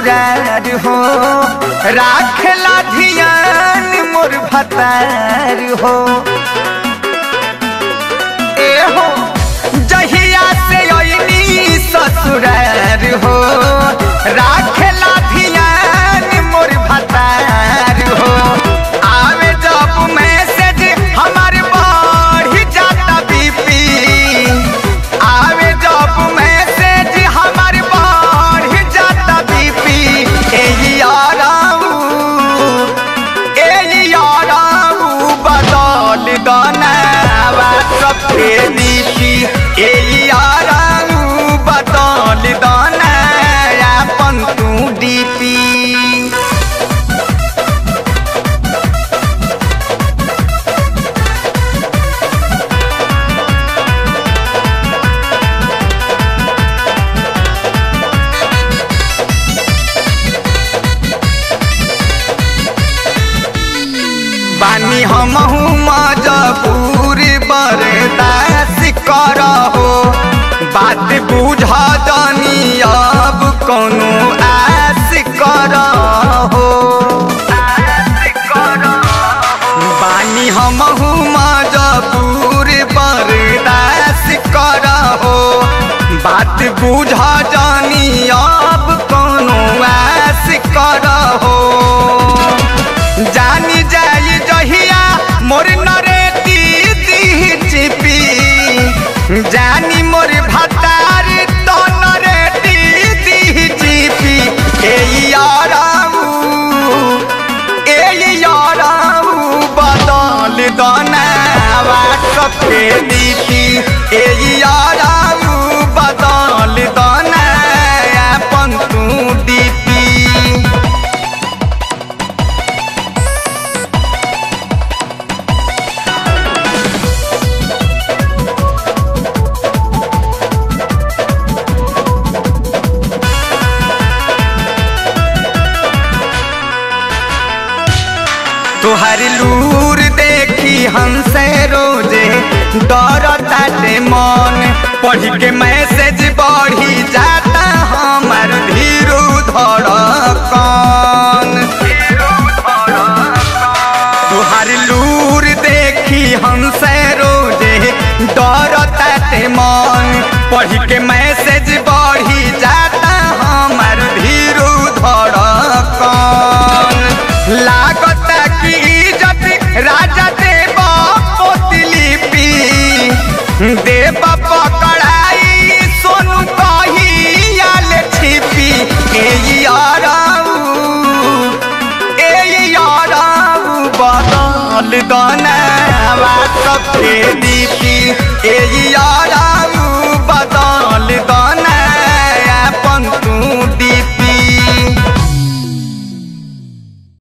ससुरार हो राखेला धियान मोर भतार हो। ए हो जहिया से अइनी ससुरार हो राखेला धियान मोर भतार हो। आवे जब मैसेज हमारे बढ़ जाता बीपी, आवे जब मैसेज हमारे बढ़ जाता बीपी। ए याराऊ बदल दनावा सबके दीपी। ए याराऊ बदल दना अपन तू डीपी। बानी हमहू मजबूर बर्दाश्त करहो, बात बुझा जानी अब कोनो आस करहो। बानी हमहू मजबूर बर्दाश्त करहो, बात बुझा जानी अब कोनो आस करहो। जानी जाई जहिया मोर नरेती दी चिपी, जानी मोर भतार तो नरेती दी चिपी। ए याराऊ बदल दनावा सबके दीपी। ए याराऊ बदल दना अपन तू डीपी। तुहर लूर देखी हमसे रोजे डरताटे मन, पढ़ के मैसेज बढ़ी जाता हमार धीरू धड़कन। तुहर लूर देखी हमसे रोजे डरताटे मन, पढ़ के मैसेज बढ़ी जाता हमार धीरू धड़कन। लागता की इज्जत राजा देव पोतली पी, देव पकड़ाई सोनू कही आल छिपी। ए याराऊ बदल दनावा सबके दीपी। ए